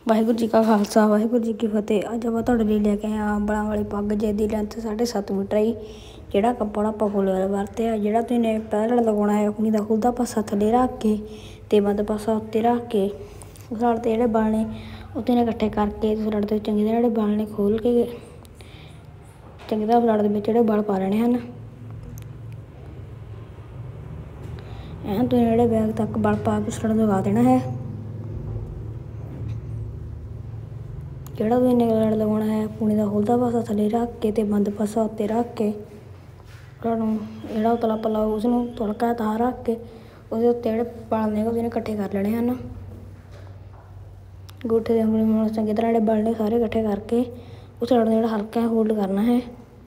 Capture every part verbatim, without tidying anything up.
ਵਾਹਿਗੁਰੂ ਜੀ ਕਾ ਖਾਲਸਾ ਵਾਹਿਗੁਰੂ ਜੀ ਕੀ ਫਤਿਹ। ਅੱਜ ਆਪਾਂ ਤੁਹਾਡੇ ਲਈ ਲੈ ਕੇ ਆਏ ਹਾਂ ਅੰਬਲਾਂ ਵਾਲੀ ਪੱਗ, ਜਿਹਦੀ ਲੈਂਥ ਸਾਢੇ ਸੱਤ ਮੀਟਰ ਹੈ। ਜਿਹੜਾ ਕੱਪੜਾ ਆਪਾਂ ਫੁੱਲ ਵਾਲਾ ਵਰਤਿਆ, ਜਿਹੜਾ ਤੁਸੀਂ ਨੇ ਪਹਿਲਾਂ ਲਗਾਉਣਾ ਹੈ ਆਪਣੀ ਦਾ ਖੁੱਲ੍ਹਾ ਪਾਸਾ ਥੱਲੇ ਰੱਖ ਕੇ ਅਤੇ ਬੰਦ ਪਾਸਾ ਉੱਤੇ ਰੱਖ ਕੇ ਉਸ ਲੜ 'ਤੇ ਜਿਹੜੇ ਬਲ ਨੇ ਉਹ ਤੁਸੀਂ ਨੇ ਇਕੱਠੇ ਕਰਕੇ ਉਸ ਲੜ ਦੇ ਚੰਗੀ ਤਰ੍ਹਾਂ ਜਿਹੜੇ ਬਲ ਨੇ ਖੋਲ੍ਹ ਕੇ ਚੰਗੀ ਤਰ੍ਹਾਂ ਲੜ ਦੇ ਵਿੱਚ ਜਿਹੜੇ ਬਲ ਪਾ ਲੈਣੇ ਹਨ। ਐਂ ਤੁਸੀਂ ਜਿਹੜੇ ਬੈਗ ਤੱਕ ਬਲ ਪਾ ਕੇ ਉਸ ਲੜ ਨੂੰ ਲਗਾ ਦੇਣਾ ਹੈ। ਜਿਹੜਾ ਤੁਸੀਂ ਨੇ ਲੜ ਲਗਾਉਣਾ ਹੈ ਪੂਣੀ ਦਾ ਖੁੱਲ੍ਹਾ ਪਾਸਾ ਥੱਲੇ ਰੱਖ ਕੇ ਅਤੇ ਬੰਦ ਪਾਸਾ ਉੱਤੇ ਰੱਖ ਕੇ ਉਹਨਾਂ ਨੂੰ ਜਿਹੜਾ ਉਤਲਾ ਪੱਲਾ ਉਸਨੂੰ ਤੁਲਕਾ ਤਾਂ ਰੱਖ ਕੇ ਉਹਦੇ ਉੱਤੇ ਜਿਹੜੇ ਬਲ ਨੇ ਉਹਦੇ ਨੇ ਇਕੱਠੇ ਕਰ ਲੈਣੇ ਹਨ। ਅੰਗੂਠੇ ਦੇ ਉਂਗਲੀ ਨਾਲ ਚੰਗੀ ਤਰ੍ਹਾਂ ਜਿਹੜੇ ਬਲ ਨੇ ਸਾਰੇ ਇਕੱਠੇ ਕਰਕੇ ਉਸ ਲੜ ਨੂੰ ਜਿਹੜਾ ਹਲਕਾ ਹੋਲਡ ਕਰਨਾ ਹੈ।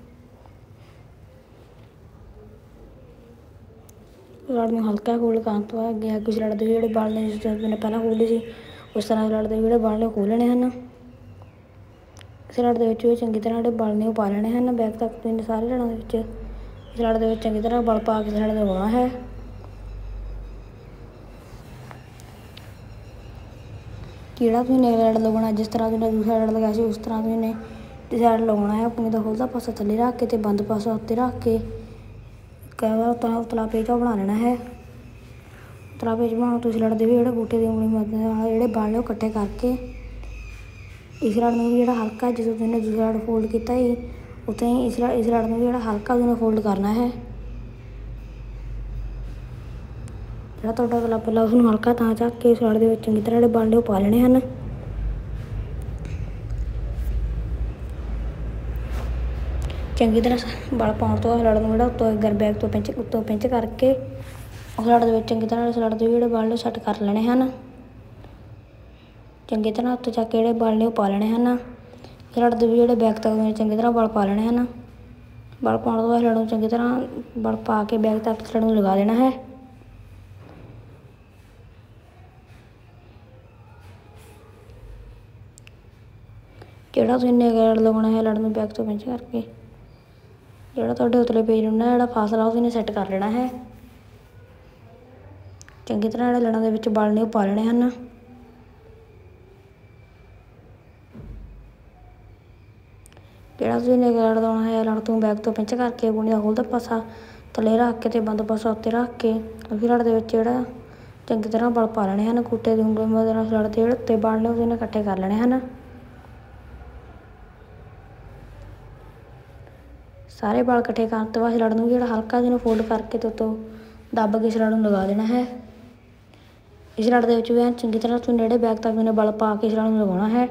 ਲੜ ਨੂੰ ਹਲਕਾ ਹੋਲਡ ਕਰਨ ਤੋਂ ਅੱਗੇ ਅੱਗੇ ਉਸ ਲੜ ਦੇ ਜਿਹੜੇ ਬਲ ਨੇ ਜਿਸ ਤਰ੍ਹਾਂ ਨੇ ਪਹਿਲਾਂ ਖੋਲ੍ਹੇ ਸੀ ਉਸ ਤਰ੍ਹਾਂ ਲੜ ਦੇ ਜਿਹੜੇ ਬਲ ਨੇ ਖੋਲ੍ਹਣੇ ਹਨ। ਇਸ ਲੜ ਦੇ ਵਿੱਚ ਵੀ ਚੰਗੀ ਤਰ੍ਹਾਂ ਜਿਹੜੇ ਬਲ ਨੇ ਉਹ ਪਾ ਲੈਣੇ ਹਨ। ਬੈਕ ਤੱਕ ਤੁਸੀਂ ਸਾਰੇ ਲੜਾਂ ਦੇ ਵਿੱਚ ਇਸ ਲੜ ਦੇ ਵਿੱਚ ਚੰਗੀ ਤਰ੍ਹਾਂ ਬਲ ਪਾ ਕੇ ਇਸ ਲੜ ਲਗਾਉਣਾ ਹੈ। ਜਿਹੜਾ ਤੁਸੀਂ ਨੇ ਲੜ ਲਗਾਉਣਾ ਜਿਸ ਤਰ੍ਹਾਂ ਤੁਸੀਂ ਦੂਸਰਾ ਲੜ ਲਗਾਇਆ ਸੀ ਉਸ ਤਰ੍ਹਾਂ ਤੁਸੀਂ ਨੇ ਤੀਸਰਾ ਲੜ ਲਗਾਉਣਾ ਹੈ। ਆਪਣੀ ਦਾ ਖੁੱਲ੍ਹਾ ਪਾਸਾ ਥੱਲੇ ਰੱਖ ਕੇ ਅਤੇ ਬੰਦ ਪਾਸਾ ਉੱਤੇ ਰੱਖ ਕੇ ਕਹਵਾ ਉਤਲਾ ਉਤਲਾ ਪੇਚਾ ਬਣਾ ਲੈਣਾ ਹੈ। ਉਤਲਾ ਪੇਚ ਬਣਾਉਣ ਤੁਸੀਂ ਲੜ ਦੇ ਵੀ ਜਿਹੜੇ ਅੰਗੂਠੇ ਦੀ ਉਂਗਲੀ ਮਦਦ ਨਾਲ ਜਿਹੜੇ ਬਲ ਨੇ ਉਹ ਇਕੱਠੇ ਕਰਕੇ ਇਸ ਲੜ ਨੂੰ ਵੀ ਜਿਹੜਾ ਹਲਕਾ ਜਦੋਂ ਤੁਸੀਂ ਨੇ ਦੂਸਰਾ ਲੜ ਫੋਲਡ ਕੀਤਾ ਸੀ ਉੱਥੇ ਹੀ ਇਸ ਲੜ ਇਸ ਲੜ ਨੂੰ ਵੀ ਜਿਹੜਾ ਹਲਕਾ ਉਹਨੂੰ ਫੋਲਡ ਕਰਨਾ ਹੈ। ਜਿਹੜਾ ਤੁਹਾਡਾ ਉਤਲਾ ਪੱਲਾ ਉਸਨੂੰ ਹਲਕਾ ਤਾਂ ਚੱਕ ਕੇ ਇਸ ਲੜ ਦੇ ਵਿੱਚ ਚੰਗੀ ਤਰ੍ਹਾਂ ਜਿਹੜੇ ਬਲ ਨੇ ਉਹ ਪਾ ਲੈਣੇ ਹਨ। ਚੰਗੀ ਤਰ੍ਹਾਂ ਬਲ ਪਾਉਣ ਤੋਂ ਬਾਅਦ ਲੜ ਨੂੰ ਜਿਹੜਾ ਉੱਤੋਂ ਗਰ ਬੈਗ ਤੋਂ ਪਿੰਚ ਉੱਤੋਂ ਪਿੰਚ ਕਰਕੇ ਉਸ ਲੜ ਦੇ ਵਿੱਚ ਚੰਗੀ ਤਰ੍ਹਾਂ ਇਸ ਲੜ ਦੇ ਜਿਹੜੇ ਬਲ ਨੇ ਸੈੱਟ ਕਰ ਲੈਣੇ ਹਨ। ਚੰਗੀ ਤਰ੍ਹਾਂ ਉੱਤੇ ਚੱਕ ਕੇ ਜਿਹੜੇ ਬਲ ਨੇ ਉਹ ਪਾ ਲੈਣੇ ਹਨ। ਇਸ ਲੜ ਦੇ ਵੀ ਜਿਹੜੇ ਬੈਕ ਤੱਕ ਚੰਗੀ ਤਰ੍ਹਾਂ ਬਲ ਪਾ ਲੈਣੇ ਹਨ। ਬਲ ਪਾਉਣ ਤੋਂ ਬਾਅਦ ਲੜ ਨੂੰ ਚੰਗੀ ਤਰ੍ਹਾਂ ਬਲ ਪਾ ਕੇ ਬੈਕ ਤੱਕ ਇਸ ਲੜ ਨੂੰ ਲਗਾ ਦੇਣਾ ਹੈ। ਜਿਹੜਾ ਤੁਸੀਂ ਨੇ ਲੜ ਲਗਾਉਣਾ ਹੈ ਲੜ ਨੂੰ ਬੈਕ ਤੋਂ ਪਿੰਚ ਕਰਕੇ ਜਿਹੜਾ ਤੁਹਾਡੇ ਉਤਲੇ ਪੇਜ ਨੂੰ ਨਾ ਜਿਹੜਾ ਫਾਸਲਾ ਉਹ ਨੇ ਸੈੱਟ ਕਰ ਲੈਣਾ ਹੈ। ਚੰਗੀ ਤਰ੍ਹਾਂ ਜਿਹੜੇ ਲੜਾਂ ਦੇ ਵਿੱਚ ਬਲ ਨੇ ਉਹ ਪਾ ਲੈਣੇ ਹਨ। ਜਿਹੜਾ ਤੁਸੀਂ ਨੇ ਲੜ ਲਾਉਣਾ ਹੈ ਲੜ ਤੋਂ ਬੈਕ ਤੋਂ ਪਿੰਚ ਕਰਕੇ ਪੂਣੀ ਦਾ ਖੁੱਲ੍ਹਾ ਪਾਸਾ ਥੱਲੇ ਰੱਖ ਕੇ ਅਤੇ ਬੰਦ ਪਾਸਾ ਉੱਤੇ ਰੱਖ ਕੇ ਉਸ ਲੜ ਦੇ ਵਿੱਚ ਜਿਹੜਾ ਚੰਗੀ ਤਰ੍ਹਾਂ ਬਲ ਪਾ ਲੈਣੇ ਹਨ। ਅੰਗੂਠੇ ਦੀ ਉਂਗਲੀ ਮਦਦ ਨਾਲ ਲੜ ਦੇ ਜਿਹੜੇ ਉੱਤੇ ਬਲ ਨੇ ਉਹਦੇ ਨਾਲ ਇਕੱਠੇ ਕਰ ਲੈਣੇ ਹਨ। ਸਾਰੇ ਬਲ ਇਕੱਠੇ ਕਰਨ ਤੋਂ ਬਾਅਦ ਲੜ ਨੂੰ ਜਿਹੜਾ ਹਲਕਾ ਜਿਹਨੂੰ ਫੋਲਡ ਕਰਕੇ ਤੋਂ ਉੱਤੋਂ ਦੱਬ ਕੇ ਇਸ ਲੜ ਨੂੰ ਲਗਾ ਦੇਣਾ ਹੈ। ਇਸ ਲੜ ਦੇ ਵਿੱਚ ਵੀ ਚੰਗੀ ਤਰ੍ਹਾਂ ਤੁਸੀਂ ਜਿਹੜੇ ਬੈਕ ਤੱਕ ਉਹਨੇ ਬਲ ਪਾ ਕੇ ਇਸ ਲੜ ਨੂੰ ਲਗਾਉਣਾ ਹੈ।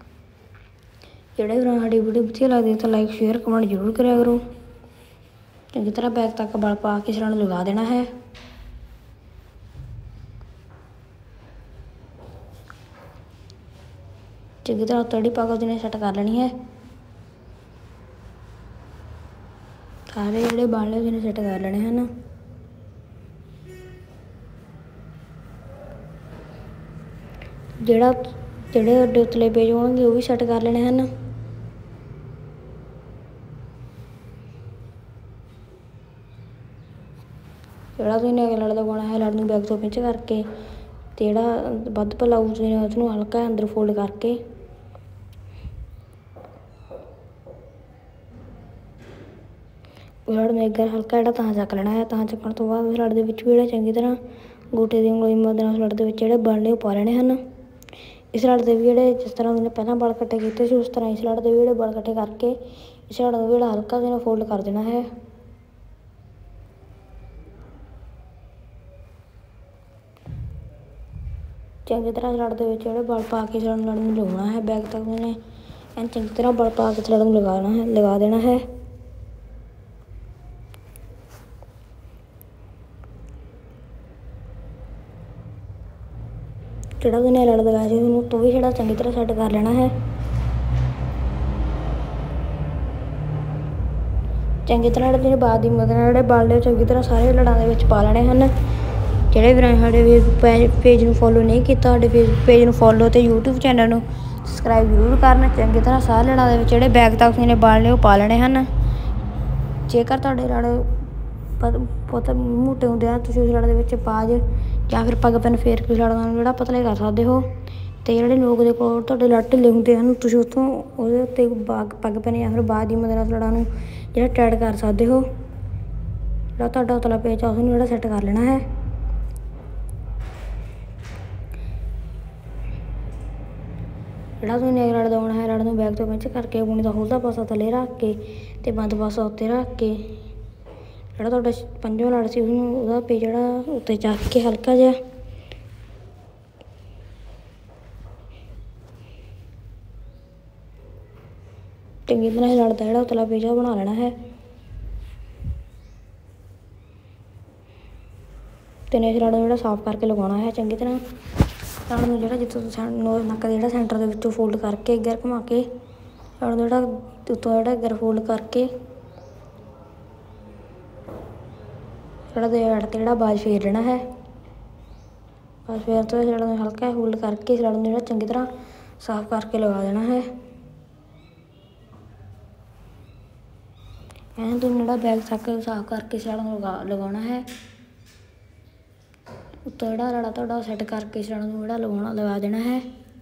ਜਿਹੜੇ ਵੀ ਸਾਡੀ ਵੀਡੀਓ ਵਧੀਆ ਲੱਗਦੀ ਤਾਂ ਲਾਈਕ ਸ਼ੇਅਰ ਕਮੈਂਟ ਜ਼ਰੂਰ ਕਰਿਆ ਕਰੋ। ਚੰਗੀ ਤਰ੍ਹਾਂ ਬੈਕ ਤੱਕ ਬਲ ਪਾ ਕੇ ਇਸ ਲੜ ਨੂੰ ਲਗਾ ਦੇਣਾ ਹੈ। ਚੰਗੀ ਤਰ੍ਹਾਂ ਤੜੀ ਪਾ ਕੇ ਉਹਨੇ ਸੈੱਟ ਕਰ ਲੈਣੀ ਹੈ। ਸਾਰੇ ਜਿਹੜੇ ਬਲ ਨੇ ਉਹਨੇ ਸੈੱਟ ਕਰ ਲੈਣੇ ਹਨ। ਜਿਹੜਾ ਜਿਹੜੇ ਵੱਡੇ ਉਤਲੇ ਪੇਜ ਹੋਣਗੇ ਉਹ ਵੀ ਸੈੱਟ ਕਰ ਲੈਣੇ ਹਨ। ਜਿਹੜਾ ਤੁਸੀਂ ਨੇ ਲੜ ਲਗਾਉਣਾ ਹੈ ਲੜ ਨੂੰ ਬੈਕ ਤੋਂ ਪਿੰਚ ਕਰਕੇ ਅਤੇ ਜਿਹੜਾ ਵੱਧ ਪੱਲਾ ਤੁਸੀਂ ਨੇ ਉਸਨੂੰ ਹਲਕਾ ਅੰਦਰ ਫੋਲਡ ਕਰਕੇ ਲੜ ਨੂੰ ਇੱਕ ਹਲਕਾ ਜਿਹੜਾ ਤਾਂ ਚੱਕ ਲੈਣਾ ਹੈ। ਤਾਂ ਚੱਕਣ ਤੋਂ ਬਾਅਦ ਉਸ ਲੜ ਦੇ ਵਿੱਚ ਵੀ ਜਿਹੜਾ ਚੰਗੀ ਤਰ੍ਹਾਂ ਅੰਗੂਠੇ ਦੀ ਉਂਗਲੀ ਮਦਦ ਨਾਲ ਉਸ ਲੜ ਦੇ ਵਿੱਚ ਜਿਹੜੇ ਬਲ ਨੇ ਉਹ ਪਾ ਲੈਣੇ ਹਨ। ਇਸ ਲੜ ਦੇ ਵੀ ਜਿਹੜੇ ਜਿਸ ਤਰ੍ਹਾਂ ਉਹਨੇ ਪਹਿਲਾਂ ਬਲ ਇਕੱਠੇ ਕੀਤੇ ਸੀ ਉਸ ਤਰ੍ਹਾਂ ਇਸ ਲੜ ਦੇ ਵੀ ਜਿਹੜੇ ਬਲ ਇਕੱਠੇ ਕਰਕੇ ਇਸ ਲੜ ਨੂੰ ਜਿਹੜਾ ਹਲਕਾ ਜਿਹਨੂੰ ਫੋਲਡ ਕਰ ਦੇਣਾ ਹੈ। ਚੰਗੀ ਤਰ੍ਹਾਂ ਇਸ ਲੜ ਦੇ ਵਿੱਚ ਜਿਹੜੇ ਬਲ ਪਾ ਕੇ ਇਸ ਲੜ ਨੂੰ ਲਗਾਉਣਾ ਹੈ। ਬੈਕ ਤੱਕ ਉਹਨੇ ਐਂ ਚੰਗੀ ਤਰ੍ਹਾਂ ਬਲ ਪਾ ਕੇ ਇਸ ਲੜ ਨੂੰ ਲਗਾਉਣਾ ਹੈ ਲਗਾ ਦੇਣਾ ਹੈ। ਜਿਹੜਾ ਤੁਸੀਂ ਨੇ ਲੜ ਲਗਾਇਆ ਸੀ ਉਹਨੂੰ ਤੋਂ ਵੀ ਜਿਹੜਾ ਚੰਗੀ ਤਰ੍ਹਾਂ ਸੈੱਟ ਕਰ ਲੈਣਾ ਹੈ। ਚੰਗੀ ਤਰ੍ਹਾਂ ਜਿਹੜੇ ਤੁਸੀਂ ਬਾਅਦ ਦੀ ਮਦਦ ਨਾਲ ਜਿਹੜੇ ਬਲ ਨੇ ਚੰਗੀ ਤਰ੍ਹਾਂ ਸਾਰੇ ਲੜਾਂ ਦੇ ਵਿੱਚ ਪਾ ਲੈਣੇ ਹਨ। ਜਿਹੜੇ ਵੀਰਾਂ ਨੇ ਸਾਡੇ ਪੇਜ ਪੇਜ ਨੂੰ ਫੋਲੋ ਨਹੀਂ ਕੀਤਾ ਸਾਡੇ ਫੇਸ ਪੇਜ ਨੂੰ ਫੋਲੋ ਅਤੇ ਯੂਟਿਊਬ ਚੈਨਲ ਨੂੰ ਸਬਸਕ੍ਰਾਈਬ ਜ਼ਰੂਰ ਕਰਨ। ਚੰਗੀ ਤਰ੍ਹਾਂ ਸਾਰੇ ਲੜਾਂ ਦੇ ਵਿੱਚ ਜਿਹੜੇ ਬੈਕ ਤੱਕ ਤੁਸੀਂ ਨੇ ਬਲ ਨੇ ਉਹ ਪਾ ਲੈਣੇ ਹਨ। ਜੇਕਰ ਤੁਹਾਡੇ ਲੜ ਬਹੁਤ ਮੋਟੇ ਹੁੰਦੇ ਹਨ ਤੁਸੀਂ ਉਸ ਲੜ ਦੇ ਵਿੱਚ ਪਾਜ ਜਾਂ ਫਿਰ ਪੱਗ ਪੈਨ ਫੇਰ ਕੇ ਲੜਾਂ ਨੂੰ ਜਿਹੜਾ ਪਤਲੇ ਕਰ ਸਕਦੇ ਹੋ। ਤੇ ਜਿਹੜੇ ਲੋਕ ਦੇ ਕੋਲ ਤੁਹਾਡੇ ਲੱਟ ਢਿੱਲੇ ਹੁੰਦੇ ਹਨ ਤੁਸੀਂ ਉੱਥੋਂ ਉਹਦੇ ਉੱਤੇ ਬਾਗ ਪੱਗ ਪੈਨ ਜਾਂ ਫਿਰ ਬਾਜ਼ ਦੀ ਮਦਦ ਨਾਲ ਲੜਾਂ ਨੂੰ ਜਿਹੜਾ ਟਾਈਟ ਕਰ ਸਕਦੇ ਹੋ। ਜਿਹੜਾ ਤੁਹਾਡਾ ਉਤਲਾ ਪੇਚ ਆ ਉਸਨੂੰ ਜਿਹੜਾ ਸੈੱਟ ਕਰ ਲੈਣਾ ਹੈ। ਜਿਹੜਾ ਤੁਸੀਂ ਨੇਕ ਰੜ ਦਵਾਉਣਾ ਹੈ, ਰੜ ਨੂੰ ਬੈਕ ਤੋਂ ਪਿੰਚ ਕਰਕੇ ਪੂਣੀ ਦਾ ਖੁੱਲ੍ਹਦਾ ਪਾਸਾ ਥੱਲੇ ਰੱਖ ਕੇ ਤੇ ਬੰਦ ਪਾਸਾ ਉੱਤੇ ਰੱਖ ਕੇ ਜਿਹੜਾ ਤੁਹਾਡਾ ਪੰਜਵਾਂ ਲੜ ਸੀ ਉਸਨੂੰ ਉਹਦਾ ਪੇਚ ਜਿਹੜਾ ਉੱਤੇ ਚੱਕ ਕੇ ਹਲਕਾ ਜਿਹਾ ਚੰਗੀ ਤਰ੍ਹਾਂ ਲੜ ਦਾ ਜਿਹੜਾ ਉਤਲਾ ਪੇਚ ਬਣਾ ਲੈਣਾ ਹੈ। ਤੇ ਇਸ ਲੜ ਨੂੰ ਜਿਹੜਾ ਸਾਫ਼ ਕਰਕੇ ਲਗਾਉਣਾ ਹੈ ਚੰਗੀ ਤਰ੍ਹਾਂ। ਲੜ ਨੂੰ ਜਿਹੜਾ ਜਿੱਥੋਂ ਨੱਕ ਦਾ ਜਿਹੜਾ ਸੈਂਟਰ ਦੇ ਵਿੱਚੋਂ ਫੋਲਡ ਕਰਕੇ ਅੱਗੇ ਘੁਮਾ ਕੇ ਲੜ ਨੂੰ ਜਿਹੜਾ ਉੱਤੋਂ ਜਿਹੜਾ ਅੱਗੇ ਫੋਲਡ ਕਰਕੇ ਜਿਹੜਾ ਦੇ ਐਡ 'ਤੇ ਜਿਹੜਾ ਬਾਜ਼ ਫੇਰ ਲੈਣਾ ਹੈ। ਬਾਜ਼ ਫੇਰ ਤੋਂ ਲੜ ਨੂੰ ਹਲਕਾ ਫੋਲਡ ਕਰਕੇ ਇਸ ਲੜ ਨੂੰ ਜਿਹੜਾ ਚੰਗੀ ਤਰ੍ਹਾਂ ਸਾਫ਼ ਕਰਕੇ ਲਗਾ ਦੇਣਾ ਹੈ। ਐਂ ਤੁਹਾਨੂੰ ਜਿਹੜਾ ਬੈਕ ਤੱਕ ਸਾਫ਼ ਕਰਕੇ ਇਸ ਲੜ ਨੂੰ ਲਗਾ ਲਗਾਉਣਾ ਹੈ। ਉੱਤੋਂ ਜਿਹੜਾ ਲੜਾ ਤੁਹਾਡਾ ਸੈੱਟ ਕਰਕੇ ਇਸ ਲੜ ਨੂੰ ਜਿਹੜਾ ਲਗਾਉਣਾ ਲਗਾ ਦੇਣਾ ਹੈ।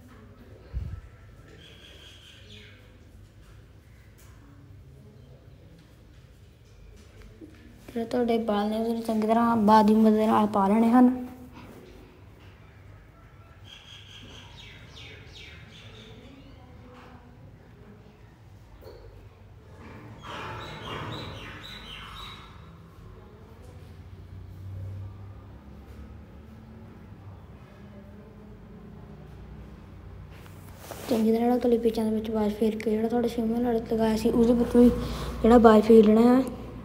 ਜਿਹੜੇ ਤੁਹਾਡੇ ਬਾਲ ਨੇ ਉਹਨੂੰ ਚੰਗੀ ਤਰ੍ਹਾਂ ਬਾਜ਼ ਦੀ ਮਦਦ ਨਾਲ ਪਾ ਲੈਣੇ ਹਨ। ਚੰਗੀ ਤਰ੍ਹਾਂ ਜਿਹੜਾ ਉਤਲੇ ਪੇਚਾਂ ਦੇ ਵਿੱਚ ਬਾਜ਼ ਫੇਰ ਕੇ ਜਿਹੜਾ ਤੁਹਾਡੇ ਛੇਵਾਂ ਲੜ ਲਗਾਇਆ ਸੀ ਉਹਦੇ ਵਿੱਚੋਂ ਵੀ ਜਿਹੜਾ ਬਾਜ਼ ਫੇਰ ਲੈਣਾ ਹੈ।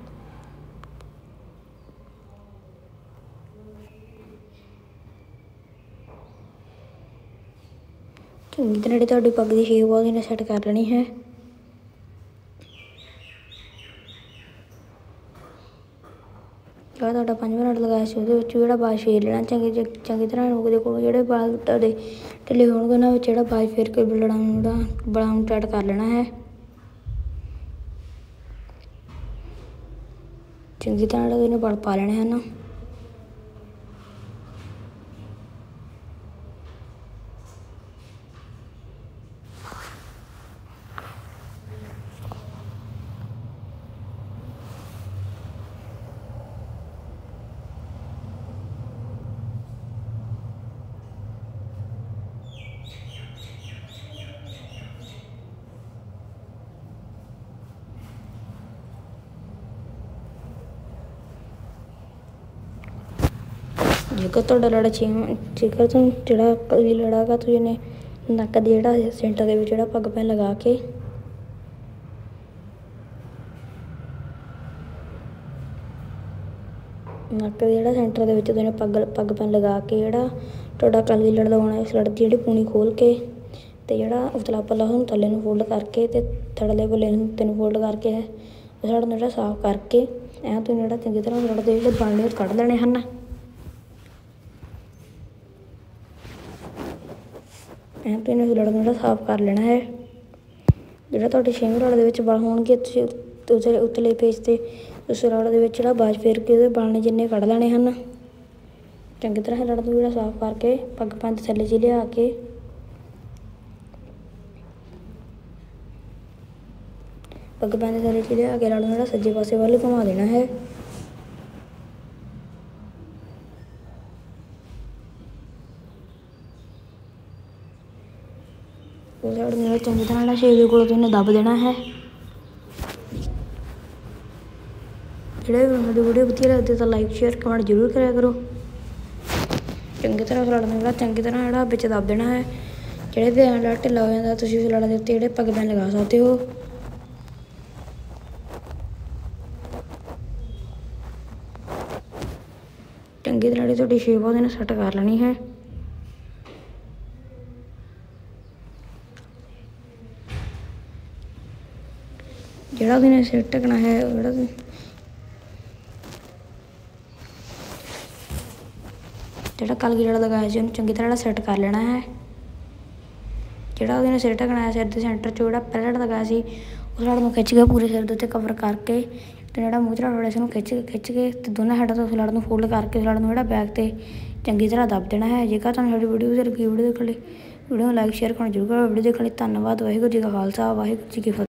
ਚੰਗੀ ਤਰ੍ਹਾਂ ਜਿਹੜੀ ਤੁਹਾਡੀ ਪੱਗ ਦੀ ਸ਼ੇਪ ਉਹਦੀ ਨੇ ਸੈੱਟ ਕਰ ਲੈਣੀ ਹੈ। ਜਿਹੜਾ ਤੁਹਾਡਾ ਪੰਜਵਾਂ ਲੜ ਲਗਾਇਆ ਸੀ ਉਹਦੇ ਵਿੱਚ ਜਿਹੜਾ ਬਾਜ਼ ਫੇਰ ਲੈਣਾ ਚੰਗੀ ਚੰਗੀ ਤਰ੍ਹਾਂ ਲੋਕ ਦੇ ਕੋਲ ਜਿਹੜੇ ਬਾਲ ਤੁਹਾਡੇ ਢਿੱਲੇ ਹੋਣਗੇ ਉਹਨਾਂ ਵਿੱਚ ਜਿਹੜਾ ਬਾਜ਼ ਫੇਰ ਕੇ ਲੜਾਂ ਨੂੰ ਜਿਹੜਾ ਬਲਾਂ ਨੂੰ ਟਾਈਟ ਕਰ ਲੈਣਾ ਹੈ। ਚੰਗੀ ਤਰ੍ਹਾਂ ਜਿਹੜਾ ਇਹਨੇ ਬਲ ਪਾ ਲੈਣੇ ਹਨ। ਜੇਕਰ ਤੁਹਾਡਾ ਲੜਾ ਛੇਵਾਂ ਜੇਕਰ ਤੁਹਾਨੂੰ ਜਿਹੜਾ ਕੋਈ ਲੜਾ ਹੈਗਾ ਤੁਸੀਂ ਇਹਨੇ ਨੱਕ ਦੇ ਜਿਹੜਾ ਸੈਂਟਰ ਦੇ ਵਿੱਚ ਜਿਹੜਾ ਪੱਗ ਪੈਨ ਲਗਾ ਕੇ ਨੱਕ ਦੇ ਜਿਹੜਾ ਸੈਂਟਰ ਦੇ ਵਿੱਚ ਤੁਸੀਂ ਪੱਗ ਪੱਗ ਪੈਨ ਲਗਾ ਕੇ ਜਿਹੜਾ ਤੁਹਾਡਾ ਕਲਗੀ ਲੜ ਲਗਾਉਣਾ ਇਸ ਲੜ ਦੀ ਜਿਹੜੀ ਪੂਣੀ ਖੋਲ੍ਹ ਕੇ ਤੇ ਜਿਹੜਾ ਉਤਲਾ ਪੱਲਾ ਉਹਨੂੰ ਥੱਲੇ ਨੂੰ ਫੋਲਡ ਕਰਕੇ ਤੇ ਥੱਲੇ ਪੱਲੇ ਨੂੰ ਤਿੰਨ ਫੋਲਡ ਕਰਕੇ ਉਸ ਲੜ ਨੂੰ ਜਿਹੜਾ ਸਾਫ਼ ਕਰਕੇ ਐਂ ਤੁਸੀਂ ਜਿਹੜਾ ਚੰਗੀ ਤਰ੍ਹਾਂ ਲੜ ਦੇ ਜਿਹੜੇ ਬਣਨੇ ਉਹ ਕੱਢ ਲੈਣੇ ਹਨ। ਐਂ ਤੁਸੀਂ ਇਸ ਲੜ ਨੂੰ ਜਿਹੜਾ ਸਾਫ਼ ਕਰ ਲੈਣਾ ਹੈ। ਜਿਹੜਾ ਤੁਹਾਡੇ ਛੇਵੇਂ ਲੜ ਦੇ ਵਿੱਚ ਬਲ ਹੋਣਗੇ ਤੁਸੀਂ ਉਤਲੇ ਉਤਲੇ ਪੇਚ 'ਤੇ ਉਸ ਲੜ ਦੇ ਵਿੱਚ ਜਿਹੜਾ ਬਾਜ਼ ਫੇਰ ਕੇ ਉਹਦੇ ਬਲ ਨੇ ਜਿੰਨੇ ਕੱਢ ਲੈਣੇ ਹਨ। ਚੰਗੀ ਤਰ੍ਹਾਂ ਲੜ ਨੂੰ ਜਿਹੜਾ ਸਾਫ਼ ਕਰਕੇ ਪੱਗ ਪੈਨ ਦੇ ਥੱਲੇ 'ਚ ਲਿਆ ਕੇ ਪੱਗ ਪੈਨ ਦੇ ਥੱਲੇ 'ਚ ਲਿਆ ਕੇ ਲੜ ਨੂੰ ਜਿਹੜਾ ਸੱਜੇ ਪਾਸੇ ਵੱਲ ਘੁਮਾ ਦੇਣਾ ਹੈ। ਉਸ ਲੜ ਨੂੰ ਚੰਗੀ ਤਰ੍ਹਾਂ ਜਿਹੜਾ ਛੇ ਦੇ ਕੋਲ ਤੁਸੀਂ ਦੱਬ ਦੇਣਾ ਹੈ। ਜਿਹੜੇ ਵੀ ਸਾਡੀ ਵੀਡੀਓ ਵਧੀਆ ਲੱਗਦੀ ਤਾਂ ਲਾਈਕ ਸ਼ੇਅਰ ਕਮੈਂਟ ਜ਼ਰੂਰ ਕਰਿਆ ਕਰੋ। ਚੰਗੀ ਤਰ੍ਹਾਂ ਉਸ ਲੜ ਨੂੰ ਜਿਹੜਾ ਚੰਗੀ ਤਰ੍ਹਾਂ ਜਿਹੜਾ ਵਿੱਚ ਦੱਬ ਦੇਣਾ ਹੈ। ਜਿਹੜੇ ਤੇ ਲੜ ਢਿੱਲਾ ਹੋ ਜਾਂਦਾ ਤੁਸੀਂ ਉਸ ਲੜ ਦੇ ਉੱਤੇ ਜਿਹੜੇ ਪੱਗ ਪੈਨ ਲਗਾ ਸਕਦੇ ਹੋ। ਚੰਗੀ ਤਰ੍ਹਾਂ ਜਿਹੜੀ ਤੁਹਾਡੀ ਸ਼ੇਪ ਉਹਦੇ ਨਾਲ ਸੈੱਟ ਕਰ ਲੈਣੀ ਹੈ। ਜਿਹੜਾ ਉਹਨੇ ਸਿਰ ਢਕਣਾ ਹੈ ਜਿਹੜਾ ਜਿਹੜਾ ਕਲਗੀ ਲੜ ਲਗਾਇਆ ਸੀ ਉਹਨੂੰ ਚੰਗੀ ਤਰ੍ਹਾਂ ਸੈੱਟ ਕਰ ਲੈਣਾ ਹੈ। ਜਿਹੜਾ ਉਹਦੇ ਨਾਲ ਸਿਰ ਢਕਣਾ ਹੈ ਸਿਰ ਦੇ ਸੈਂਟਰ 'ਚ ਜਿਹੜਾ ਪਹਿਲਾਂ ਲੜ ਲਗਾਇਆ ਸੀ ਉਸ ਲੜ ਨੂੰ ਖਿੱਚ ਕੇ ਪੂਰੇ ਸਿਰ ਦੇ ਉੱਤੇ ਕਵਰ ਕਰਕੇ ਤੇ ਜਿਹੜਾ ਮੂੰਹ 'ਚ ਲੜ ਸੀ ਉਹਨੂੰ ਖਿੱਚ ਖਿੱਚ ਕੇ ਤੇ ਦੋਨਾਂ ਸਾਈਡਾਂ ਤੋਂ ਉਸ ਲੜ ਨੂੰ ਫੋਲਡ ਕਰਕੇ ਉਸ ਲੜ ਨੂੰ ਜਿਹੜਾ ਬੈਕ 'ਤੇ ਚੰਗੀ ਤਰ੍ਹਾਂ ਦੱਬ ਦੇਣਾ ਹੈ। ਜੇਕਰ ਤੁਹਾਨੂੰ ਸਾਡੀ ਵੀਡੀਓ ਵਧੀਆ ਲੱਗੀ ਵੀਡੀਓ ਦੇਖਣ ਲਈ ਵੀਡੀਓ ਨੂੰ ਲਾਈਕ ਸ਼ੇਅਰ ਕਰਨਾ ਜ਼ਰੂਰ ਕਰੋ। ਵੀਡੀਓ ਦੇਖਣ ਲਈ ਧੰਨਵਾਦ। ਵਾਹਿਗੁਰੂ ਜੀ ਕਾ ਖਾਲਸਾ, ਵਾਹਿਗੁਰੂ ਜੀ ਕੀ ਫਤਿਹ।